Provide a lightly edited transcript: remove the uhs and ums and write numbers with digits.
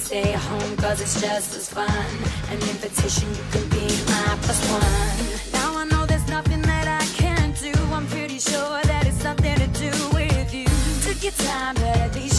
stay home cause it's just as fun. An invitation, you can be my +1. Now I know there's nothing that I can't do. I'm pretty sure that it's something to do with you. Took your time, but at least